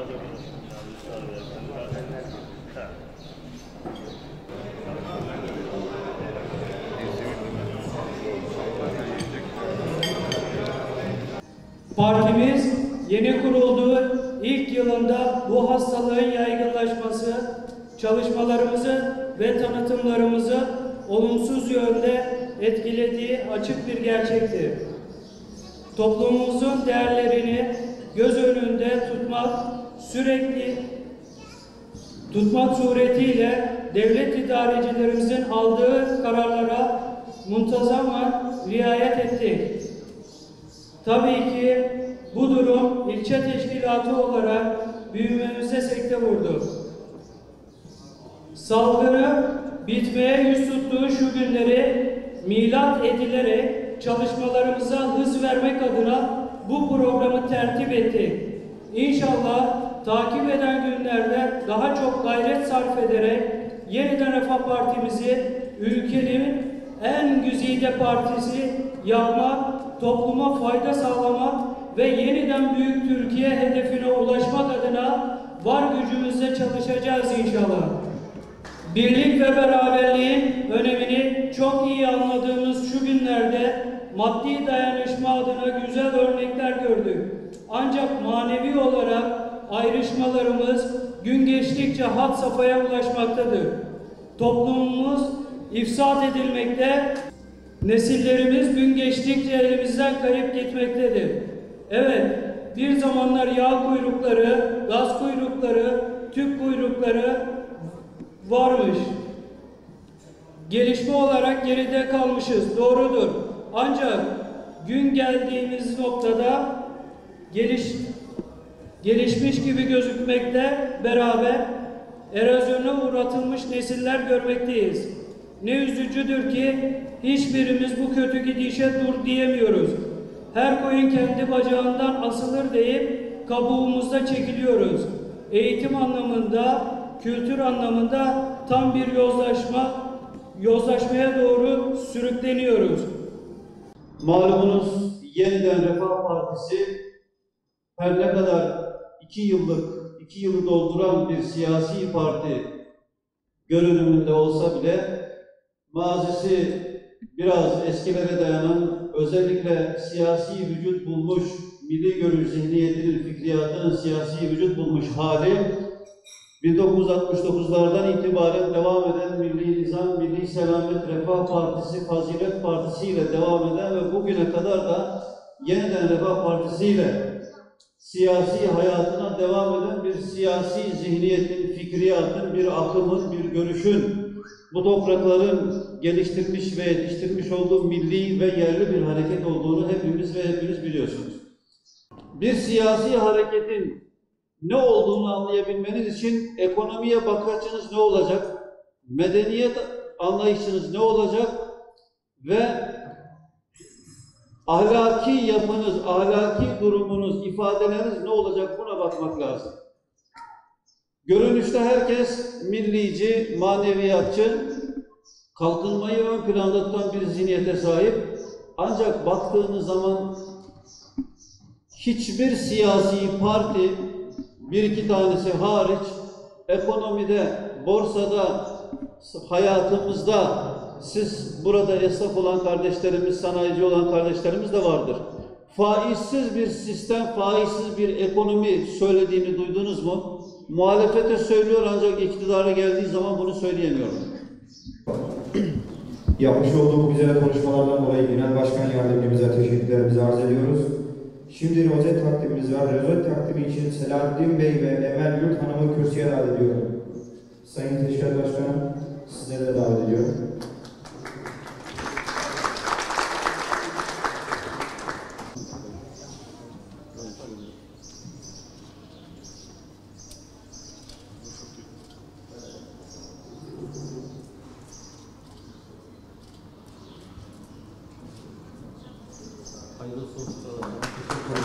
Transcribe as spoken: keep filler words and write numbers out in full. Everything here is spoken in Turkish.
Partimiz yeni kurulduğu ilk yılında bu hastalığın yaygınlaşması, çalışmalarımızı ve tanıtımlarımızı olumsuz yönde etkilediği açık bir gerçektir. Toplumumuzun değerlerini göz önünde tutmak, sürekli tutmak suretiyle devlet idarecilerimizin aldığı kararlara muntazaman riayet ettik. Tabii ki bu durum ilçe teşkilatı olarak büyümemize sekte vurdu. Salgını bitmeye yüz tuttuğu şu günleri milat edilerek çalışmalarımıza hız vermek adına bu programı tertip ettik. İnşallah takip eden günlerde daha çok gayret sarf ederek yeniden Refah Partimizi ülkenin en güzide partisi yapmak, topluma fayda sağlamak ve yeniden büyük Türkiye hedefine ulaşmak adına var gücümüzle çalışacağız inşallah. Birlik ve beraberliğin önemini çok iyi anladığımız şu günlerde maddi dayanışma adına güzel örnekler gördük. Ancak manevi olarak ayrışmalarımız gün geçtikçe had safhaya ulaşmaktadır. Toplumumuz ifsad edilmekte, nesillerimiz gün geçtikçe elimizden kayıp gitmektedir. Evet, bir zamanlar yağ kuyrukları, gaz kuyrukları, tüp kuyrukları varmış. Gelişme olarak geride kalmışız, doğrudur. Ancak gün geldiğimiz noktada geliş, gelişmiş gibi gözükmekte beraber erozyona uğratılmış nesiller görmekteyiz. Ne üzücüdür ki hiçbirimiz bu kötü gidişe dur diyemiyoruz. Her koyun kendi bacağından asılır deyip kabuğumuzda çekiliyoruz. Eğitim anlamında, kültür anlamında tam bir yozlaşma, yozlaşmaya doğru sürükleniyoruz. Malumunuz yeniden Refah Partisi her ne kadar iki yıllık, iki yılı dolduran bir siyasi parti görünümünde olsa bile mazisi biraz eskilere dayanan, özellikle siyasi vücut bulmuş, milli görüş zihniyetinin, fikriyatının siyasi vücut bulmuş hali, bin dokuz yüz altmış dokuzlardan itibaren devam eden Milli Nizam, Milli Selamet, Refah Partisi, Fazilet Partisi ile devam eden ve bugüne kadar da yeniden Refah Partisi ile siyasi hayatına devam eden bir siyasi zihniyetin, fikriyatın, bir akımın, bir görüşün, bu toprakların geliştirmiş ve yetiştirmiş olduğu milli ve yerli bir hareket olduğunu hepimiz ve hepiniz biliyorsunuz. Bir siyasi hareketin ne olduğunu anlayabilmeniz için ekonomiye bakış açınız ne olacak? Medeniyet anlayışınız ne olacak? Ve ahlaki yapınız, ahlaki durumunuz, ifadeleriniz ne olacak? Buna bakmak lazım. Görünüşte herkes millici, maneviyatçı, kalkınmayı ön planda tutan bir zihniyete sahip. Ancak baktığınız zaman hiçbir siyasi parti, bir iki tanesi hariç, ekonomide, borsada, hayatımızda, siz burada esnaf olan kardeşlerimiz, sanayici olan kardeşlerimiz de vardır. Faizsiz bir sistem, faizsiz bir ekonomi söylediğini duydunuz mu? Muhalefete söylüyor ancak iktidara geldiği zaman bunu söyleyemiyorum. Yapmış olduğu bu güzel konuşmalardan dolayı Genel Başkan Yardımcımıza teşekkürlerimizi arz ediyoruz. Şimdi rozet takdimimiz var. Rozet takdimi için Selahattin Bey ve Emel Yurt Hanım'ı kürsüye davet ediyorum. Sayın Teşkilat Başkanım, sizleri de davet ediyorum. Hayırlı olsun.